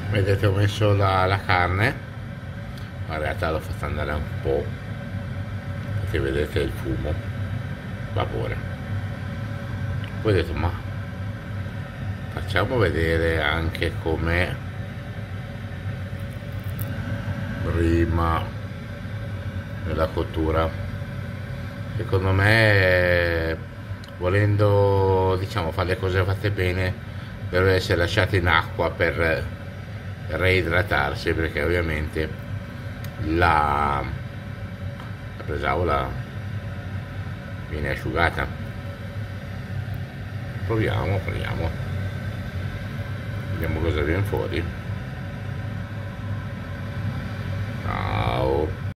Vedete, ho messo la carne, ma in realtà l'ho fatta andare un po', perché vedete il fumo, il vapore. Poi ho detto, ma facciamo vedere anche com'è prima della cottura. Secondo me, volendo, diciamo, fare le cose fatte bene, deve essere lasciate in acqua per reidratarsi, perché ovviamente la, la bresaola viene asciugata. Proviamo, vediamo cosa viene fuori.